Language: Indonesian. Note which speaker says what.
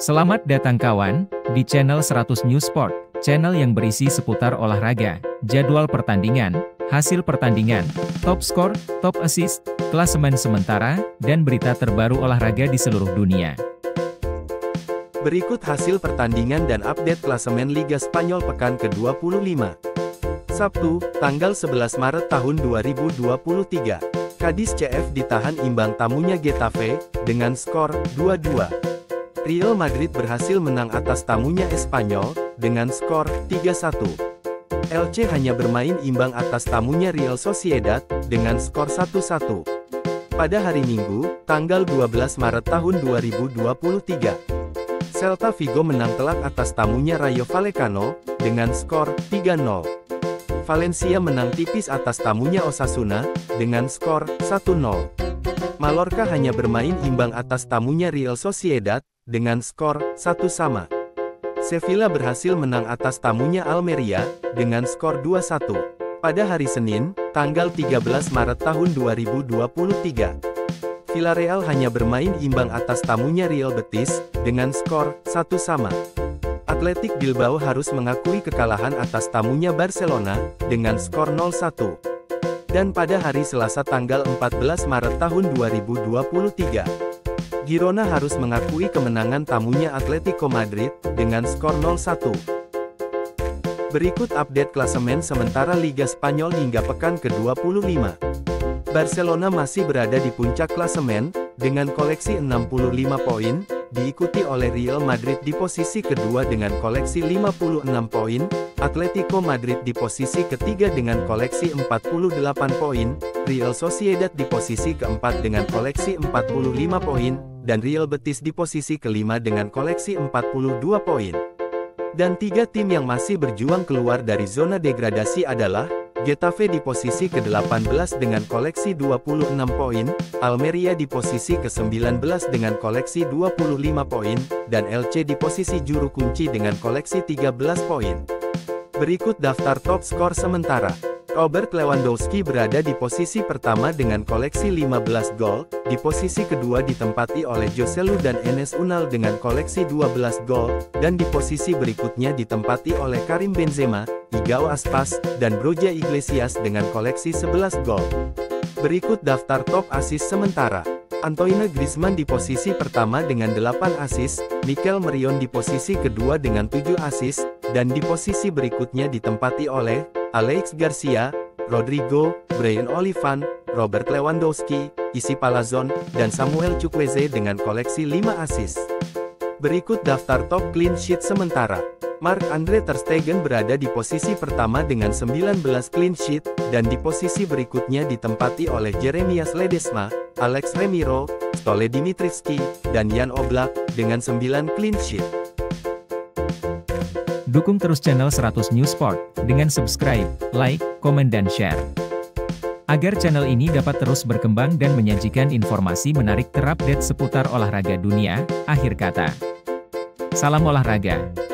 Speaker 1: Selamat datang kawan, di channel 100 News Sport, channel yang berisi seputar olahraga, jadwal pertandingan, hasil pertandingan, top skor, top assist, klasemen sementara, dan berita terbaru olahraga di seluruh dunia.
Speaker 2: Berikut hasil pertandingan dan update klasemen Liga Spanyol pekan ke-25. Sabtu, tanggal 11 Maret tahun 2023. Cadiz CF ditahan imbang tamunya Getafe, dengan skor 2-2. Real Madrid berhasil menang atas tamunya Espanyol, dengan skor 3-1. Elche hanya bermain imbang atas tamunya Real Sociedad, dengan skor 1-1. Pada hari Minggu, tanggal 12 Maret tahun 2023. Celta Vigo menang telak atas tamunya Rayo Vallecano, dengan skor 3-0. Valencia menang tipis atas tamunya Osasuna, dengan skor 1-0. Mallorca hanya bermain imbang atas tamunya Real Sociedad, dengan skor 1-1. Sevilla berhasil menang atas tamunya Almeria, dengan skor 2-1. Pada hari Senin, tanggal 13 Maret tahun 2023. Villarreal hanya bermain imbang atas tamunya Real Betis, dengan skor 1-1. Athletic Bilbao harus mengakui kekalahan atas tamunya Barcelona, dengan skor 0-1. Dan pada hari Selasa tanggal 14 Maret tahun 2023. Girona harus mengakui kemenangan tamunya Atletico Madrid, dengan skor 0-1. Berikut update klasemen sementara Liga Spanyol hingga pekan ke-25. Barcelona masih berada di puncak klasemen, dengan koleksi 65 poin, diikuti oleh Real Madrid di posisi kedua dengan koleksi 56 poin, Atletico Madrid di posisi ketiga dengan koleksi 48 poin, Real Sociedad di posisi keempat dengan koleksi 45 poin, dan Real Betis di posisi kelima dengan koleksi 42 poin. Dan tiga tim yang masih berjuang keluar dari zona degradasi adalah Getafe di posisi ke-18 dengan koleksi 26 poin, Almeria di posisi ke-19 dengan koleksi 25 poin, dan Elche di posisi juru kunci dengan koleksi 13 poin. Berikut daftar top skor sementara. Robert Lewandowski berada di posisi pertama dengan koleksi 15 gol, di posisi kedua ditempati oleh Joselu dan Enes Unal dengan koleksi 12 gol, dan di posisi berikutnya ditempati oleh Karim Benzema, Igor Aspas, dan Borja Iglesias dengan koleksi 11 gol. Berikut daftar top assist sementara. Antoine Griezmann di posisi pertama dengan 8 assist, Mikel Merrion di posisi kedua dengan 7 assist, dan di posisi berikutnya ditempati oleh Alex Garcia, Rodrigo, Brian Olivan, Robert Lewandowski, Isi Palazon, dan Samuel Chukwueze dengan koleksi 5 assist. Berikut daftar top clean sheet sementara. Marc-Andre ter Stegen berada di posisi pertama dengan 19 clean sheet, dan di posisi berikutnya ditempati oleh Jeremias Ledesma, Alex Remiro, Stole Dimitrievski, dan Jan Oblak, dengan 9 clean sheet.
Speaker 1: Dukung terus channel 100 News Sport, dengan subscribe, like, komen dan share. Agar channel ini dapat terus berkembang dan menyajikan informasi menarik terupdate seputar olahraga dunia, akhir kata. Salam olahraga.